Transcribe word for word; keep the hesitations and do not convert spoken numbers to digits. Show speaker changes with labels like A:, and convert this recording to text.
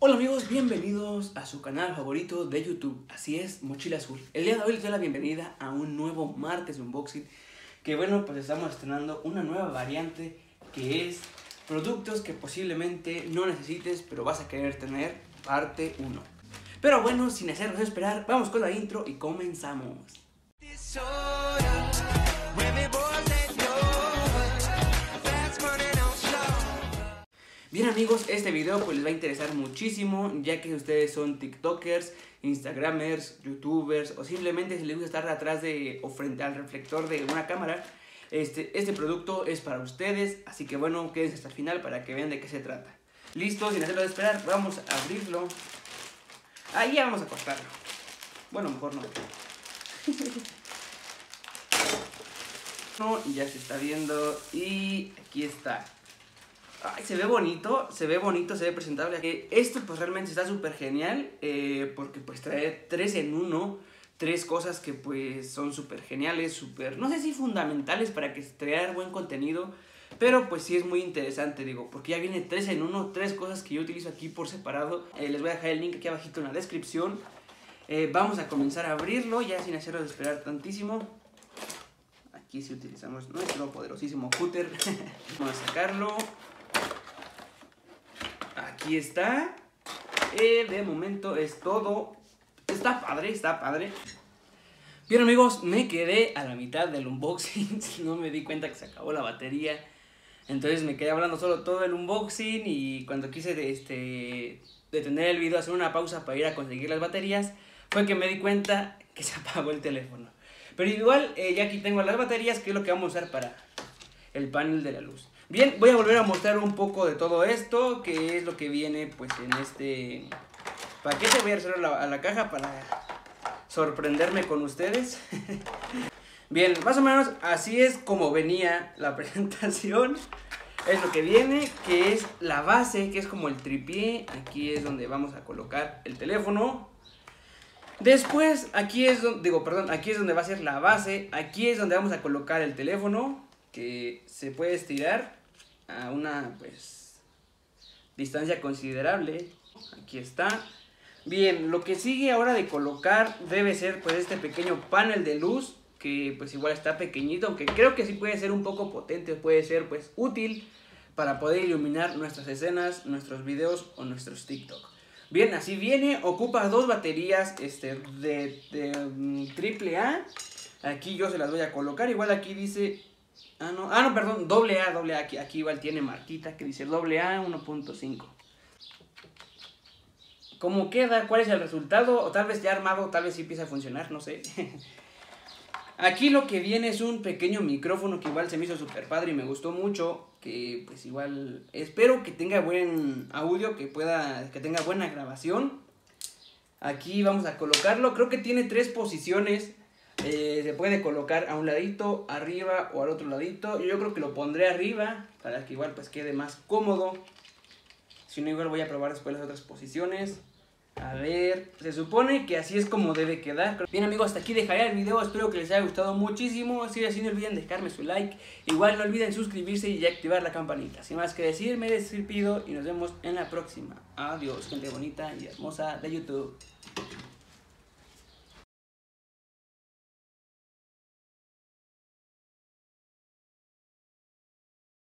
A: Hola amigos, bienvenidos a su canal favorito de YouTube, así es, Mochila Azul. El día de hoy les doy la bienvenida a un nuevo martes de unboxing, que bueno, pues estamos estrenando una nueva variante que es productos que posiblemente no necesites, pero vas a querer tener, parte uno. Pero bueno, sin hacernos esperar, vamos con la intro y comenzamos. Bien amigos, este video pues les va a interesar muchísimo, ya que ustedes son tiktokers, instagramers, youtubers o simplemente si les gusta estar atrás de o frente al reflector de una cámara. Este, este producto es para ustedes, así que bueno, quédense hasta el final para que vean de qué se trata. Listo, sin hacerlo de esperar, vamos a abrirlo. Ahí ya vamos a cortarlo. Bueno, mejor no. No, ya se está viendo y aquí está. Ay, se ve bonito, se ve bonito, se ve presentable. Eh, esto pues realmente está súper genial, eh, porque pues trae tres en uno, tres cosas que pues son súper geniales, súper, no sé si fundamentales para que crear buen contenido, pero pues sí es muy interesante, digo, porque ya viene tres en uno, tres cosas que yo utilizo aquí por separado. Eh, les voy a dejar el link aquí abajito en la descripción. Eh, vamos a comenzar a abrirlo, ya sin hacerlo de esperar tantísimo. Aquí sí utilizamos nuestro poderosísimo cúter. Vamos a sacarlo. Aquí está. Eh, de momento es todo. Está padre, está padre. Bien amigos, me quedé a la mitad del unboxing. No me di cuenta que se acabó la batería. Entonces me quedé hablando solo todo el unboxing. Y cuando quise de este, detener el video, hacer una pausa para ir a conseguir las baterías, fue que me di cuenta que se apagó el teléfono. Pero igual, eh, ya aquí tengo las baterías, que es lo que vamos a usar para el panel de la luz. Bien, voy a volver a mostrar un poco de todo esto, que es lo que viene pues en este paquete. Voy a hacerlo a la, a la caja para sorprenderme con ustedes. Bien, más o menos así es como venía la presentación. Es lo que viene, que es la base, que es como el tripié. Aquí es donde vamos a colocar el teléfono. Después, aquí es donde, digo, perdón, aquí es donde va a ser la base. Aquí es donde vamos a colocar el teléfono, que se puede estirar a una pues distancia considerable. Aquí está. Bien, lo que sigue ahora de colocar debe ser pues este pequeño panel de luz, que pues igual está pequeñito, aunque creo que sí puede ser un poco potente, puede ser pues útil para poder iluminar nuestras escenas, nuestros videos o nuestros TikTok. Bien, así viene, ocupa dos baterías este, de, de um, triple A. Aquí yo se las voy a colocar, igual aquí dice... Ah, no, ah, no, perdón, doble A, doble A, aquí, aquí igual tiene marquita que dice doble A uno punto cinco. ¿Cómo queda? ¿Cuál es el resultado? O tal vez ya armado, tal vez sí empieza a funcionar, no sé. Aquí lo que viene es un pequeño micrófono que igual se me hizo súper padre y me gustó mucho. Que pues igual espero que tenga buen audio, que pueda, que tenga buena grabación. Aquí vamos a colocarlo, creo que tiene tres posiciones. Eh, se puede colocar a un ladito, arriba o al otro ladito. Yo creo que lo pondré arriba para que igual pues quede más cómodo. Si no, igual voy a probar después las otras posiciones. A ver, se supone que así es como debe quedar. Bien amigos, hasta aquí dejaré el video, espero que les haya gustado muchísimo. Si es así, no olviden dejarme su like. Igual no olviden suscribirse y activar la campanita. Sin más que decir, me despido y nos vemos en la próxima. Adiós, gente bonita y hermosa de YouTube.